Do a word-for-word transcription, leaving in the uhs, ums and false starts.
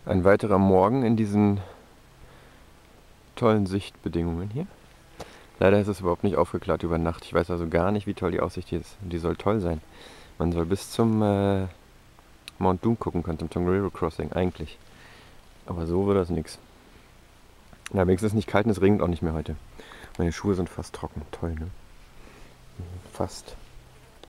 Ein weiterer Morgen in diesen tollen Sichtbedingungen hier. Leider ist es überhaupt nicht aufgeklärt über Nacht. Ich weiß also gar nicht, wie toll die Aussicht hier ist. Und die soll toll sein. Man soll bis zum äh, Mount Doom gucken können, zum Tongariro Crossing eigentlich. Aber so wird das nichts. Na, wenigstens ist es nicht kalt und es regnet auch nicht mehr heute. Meine Schuhe sind fast trocken. Toll, ne? Fast.